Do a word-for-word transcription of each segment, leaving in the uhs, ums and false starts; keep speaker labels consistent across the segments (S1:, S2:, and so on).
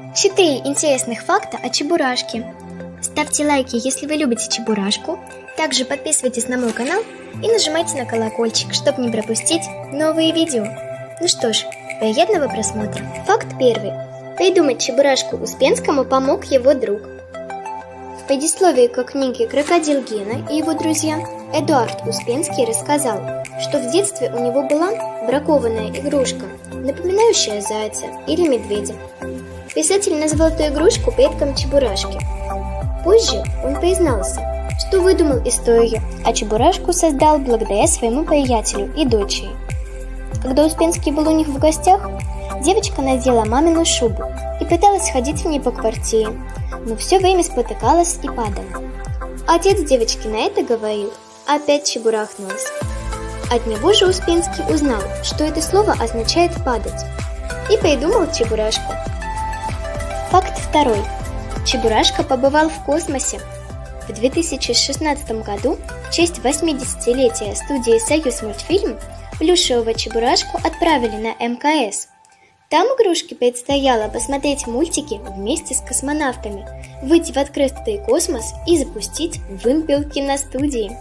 S1: Четыре интересных факта о Чебурашке. Ставьте лайки, если вы любите Чебурашку. Также подписывайтесь на мой канал и нажимайте на колокольчик, чтобы не пропустить новые видео. Ну что ж, приятного просмотра. Факт первый. Придумать Чебурашку Успенскому помог его друг. В предисловии к книге «Крокодил Гена» и его друзья Эдуард Успенский рассказал, что в детстве у него была бракованная игрушка, напоминающая зайца или медведя. Писатель назвал эту игрушку предком Чебурашки. Позже он признался, что выдумал историю, а Чебурашку создал благодаря своему приятелю и дочери. Когда Успенский был у них в гостях, девочка надела мамину шубу и пыталась ходить в ней по квартире, но все время спотыкалась и падала. Отец девочки на это говорил: опять чебурахнулась. От него же Успенский узнал, что это слово означает «падать», и придумал Чебурашку. Факт второй. Чебурашка побывал в космосе. В две тысячи шестнадцатом году в честь восьмидесятилетия студии «Союзмультфильм» плюшевого Чебурашку отправили на эм ка эс. Там игрушке предстояло посмотреть мультики вместе с космонавтами, выйти в открытый космос и запустить вымпел киностудии.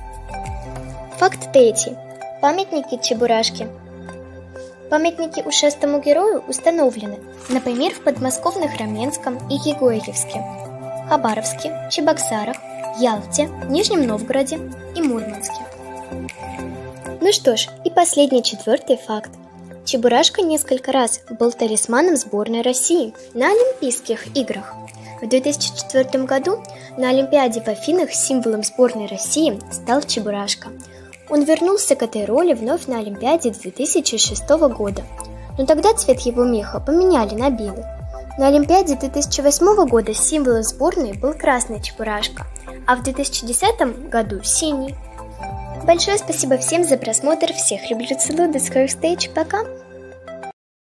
S1: Факт третий. Памятники Чебурашке. Памятники ушастому герою установлены, например, в подмосковных Раменском и Егорьевске, Хабаровске, Чебоксарах, Ялте, Нижнем Новгороде и Мурманске. Ну что ж, и последний, четвертый факт. Чебурашка несколько раз был талисманом сборной России на Олимпийских играх. В две тысячи четвёртом году на Олимпиаде в Афинах символом сборной России стал Чебурашка. Он вернулся к этой роли вновь на Олимпиаде две тысячи шестого года, но тогда цвет его меха поменяли на белый. На Олимпиаде две тысячи восьмого года символом сборной был красный Чебурашка, а в две тысячи десятом году синий. Большое спасибо всем за просмотр, всех люблю, целую, до скорых встреч, пока!